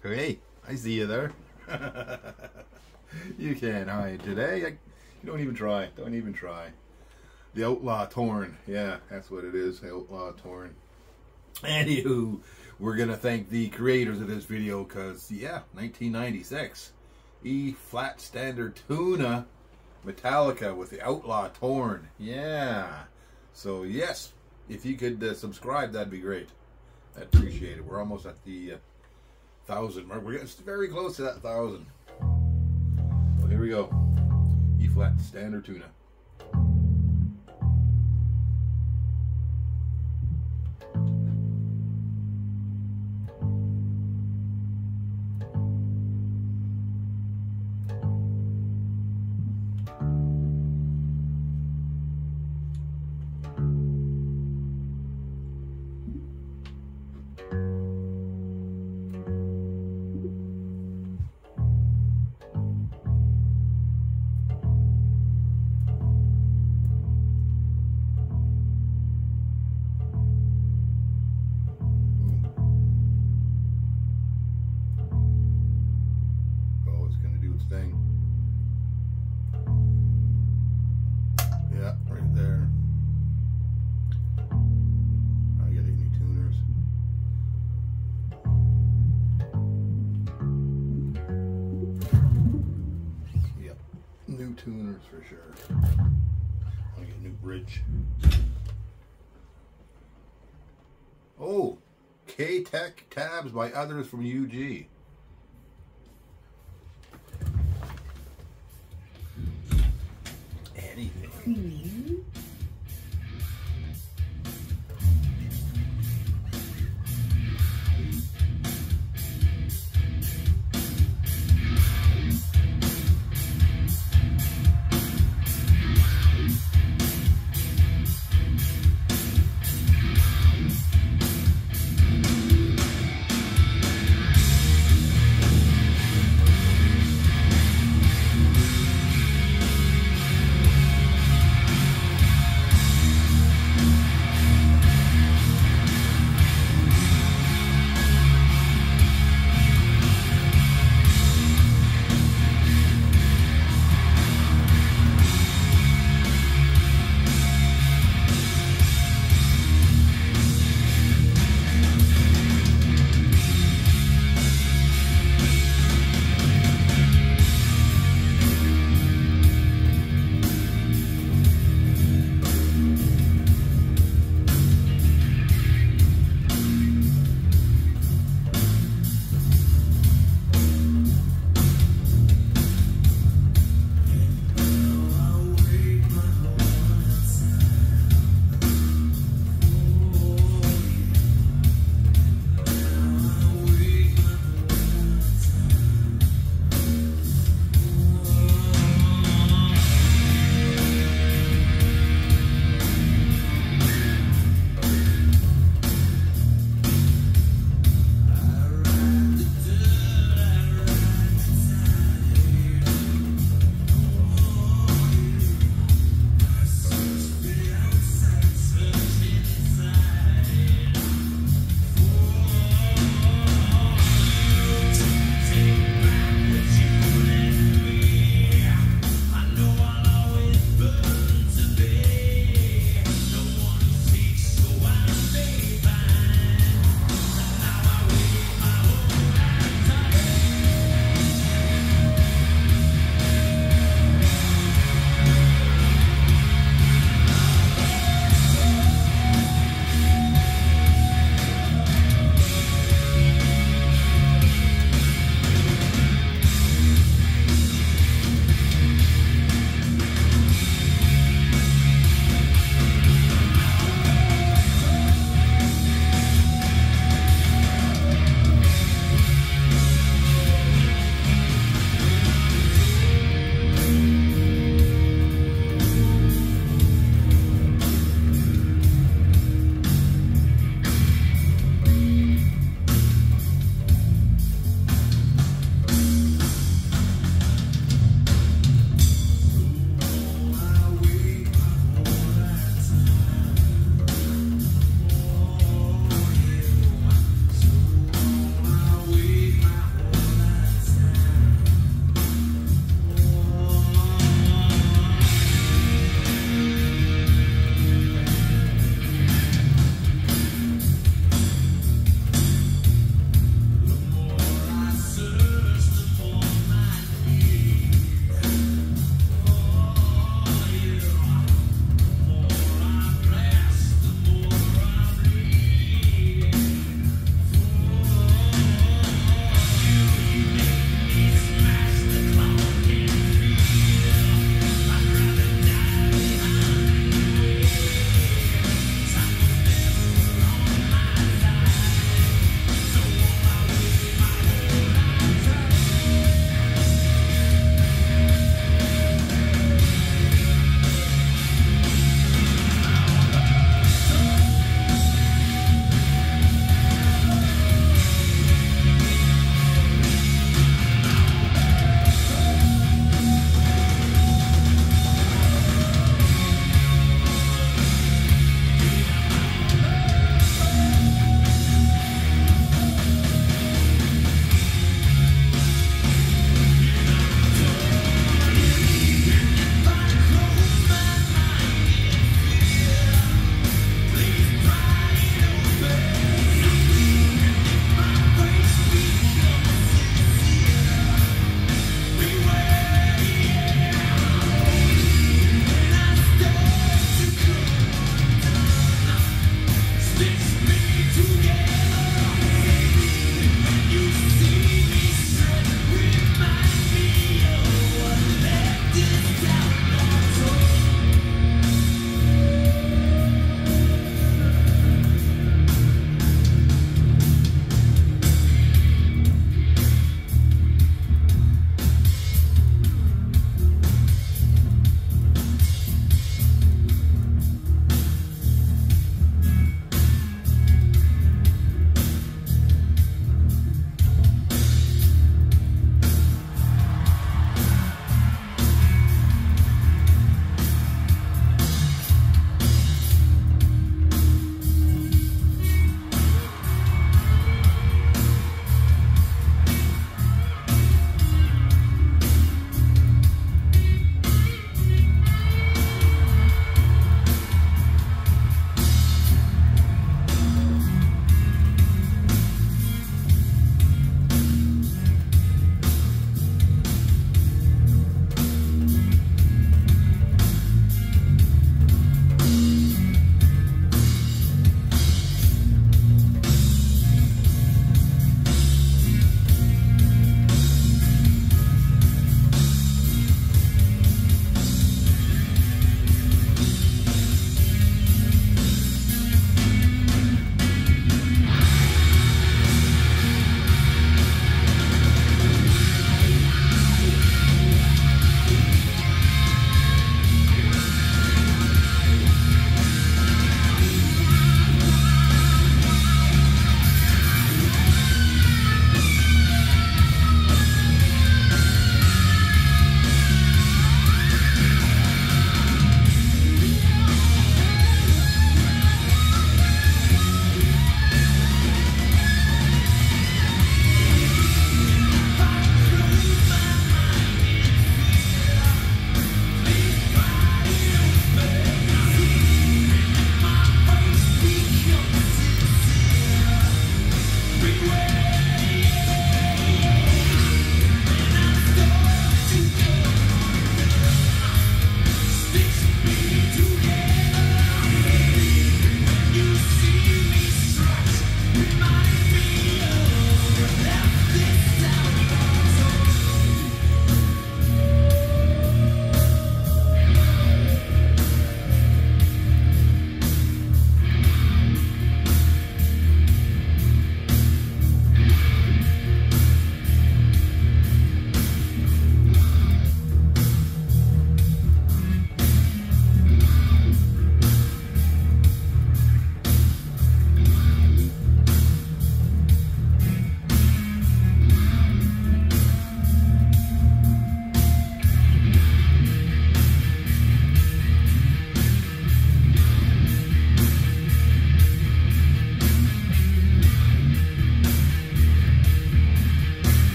Hey, I see you there. You can't hide today. You don't even try. Don't even try. The Outlaw Torn. Yeah, that's what it is. The Outlaw Torn. Anywho, we're going to thank the creators of this video because, yeah, 1996. E-flat standard tuna. Metallica with the Outlaw Torn. Yeah. So, yes, if you could subscribe, that'd be great. I'd appreciate it. We're almost at the 1,000 mark. We're getting very close to that 1,000. So here we go. E-flat standard tuna. Thing. Yeah, right there. I gotta get new tuners. Yep, new tuners for sure. I get a new bridge. Oh, K-Tech tabs by others from UG. Anything.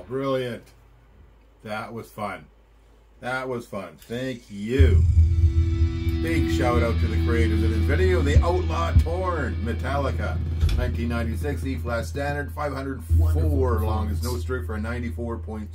brilliant. That was fun. That was fun. Thank you. Big shout out to the creators of this video. The Outlaw Torn, Metallica, 1996, E flat standard, 504 longest note string for a 94.7.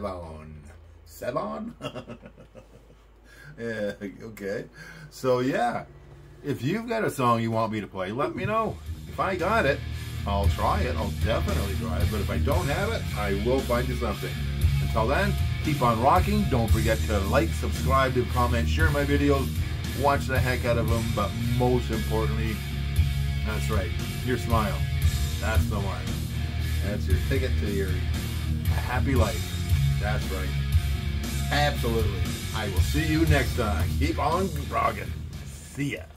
7? Yeah, okay. So yeah, if you've got a song you want me to play, let me know. If I got it, I'll try it. I'll definitely try it. But if I don't have it, I will find you something. Until then, keep on rocking. Don't forget to like, subscribe, leave a comment, share my videos, watch the heck out of them. But most importantly, that's right, your smile. That's the one. That's your ticket to your happy life. That's right. Absolutely. I will see you next time. Keep on rocking. See ya.